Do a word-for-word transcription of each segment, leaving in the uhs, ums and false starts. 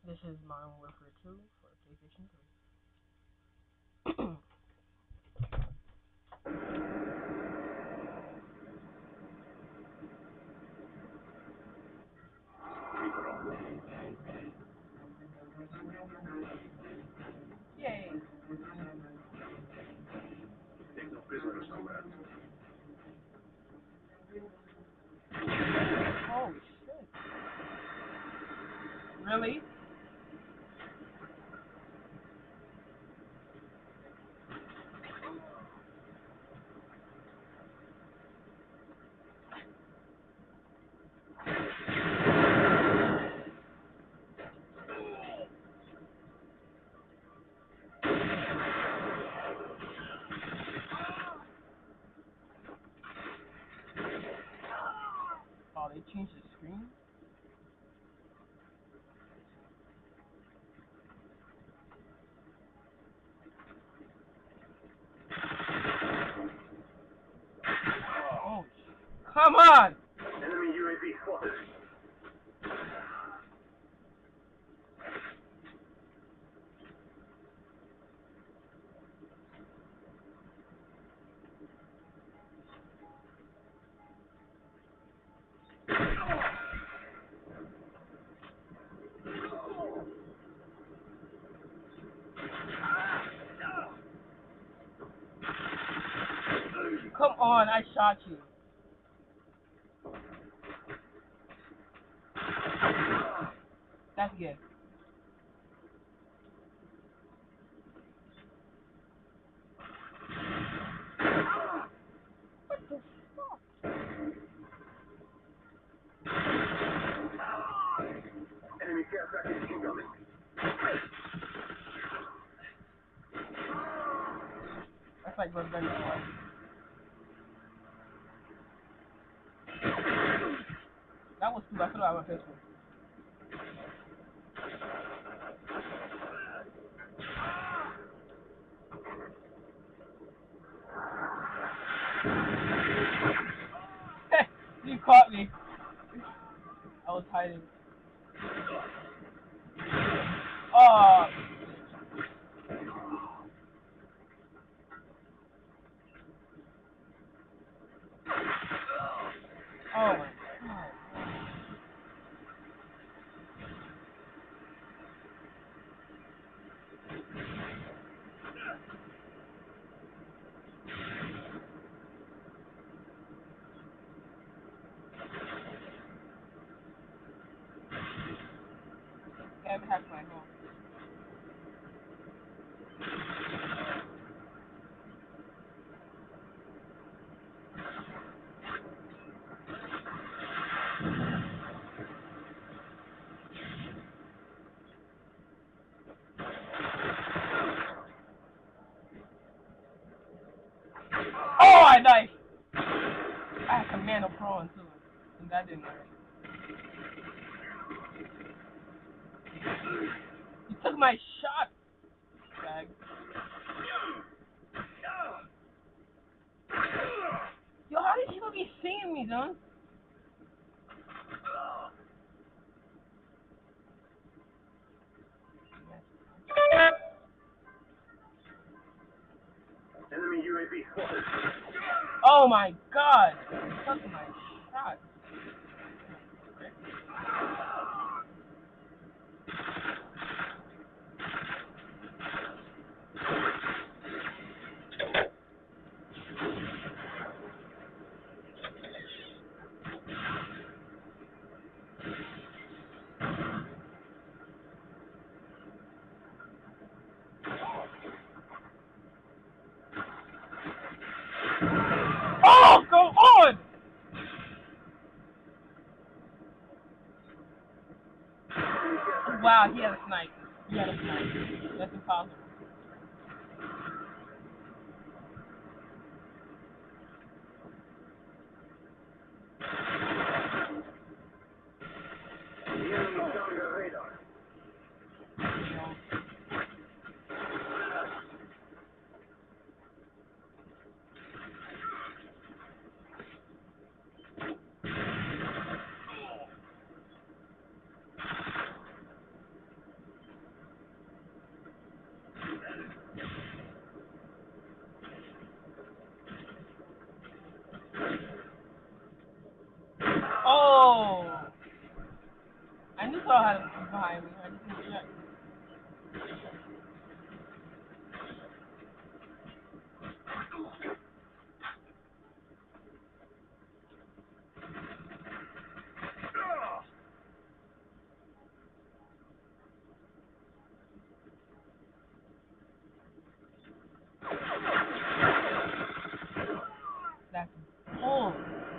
This is Modern Warfare two for PlayStation three. Yay! Tengo prisoners, comrade. Holy shit. Really? Oh, they changed the screen? Oh, come on! Enemy U A V spotted. Come on, I shot you. That's good. What the fuck? Enemy care package incoming. That's like revenge one. That was cool. I threw out my pistol. You caught me. I was hiding. Oh. Oh my god. Can't pass my home. Oh, I died. I had commando pro too, and that didn't work. You took my shot, bag. Yo, how did people be seeing me, son? Enemy U A V spotted. Oh my god! You took my shot. Oh, go on! Wow, he had a snipe. He had a snipe. That's impossible. The enemy is showing our radar. I knew saw had him behind me. I just didn't check. That's cold.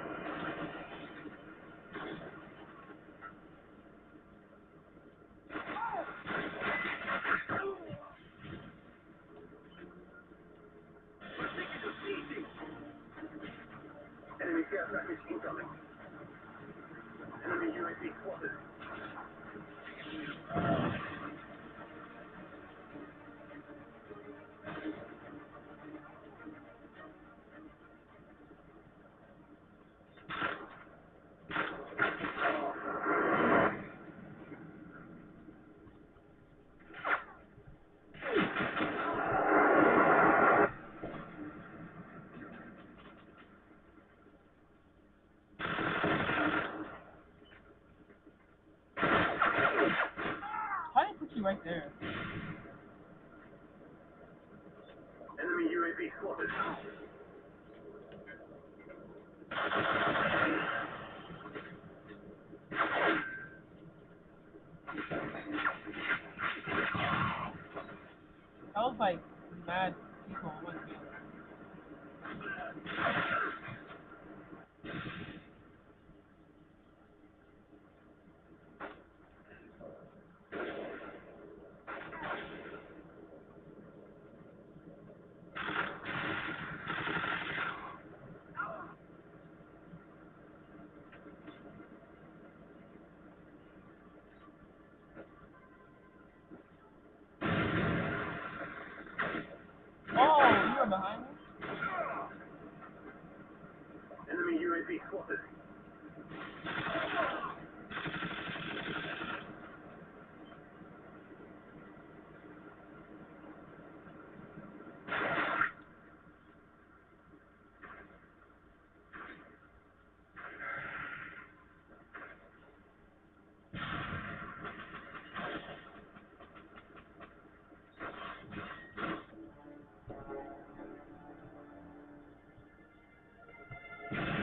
Enemy care package incoming. Enemy U A V spotted. How did they put you right there? Enemy U A V spotted. That was like mad people. What?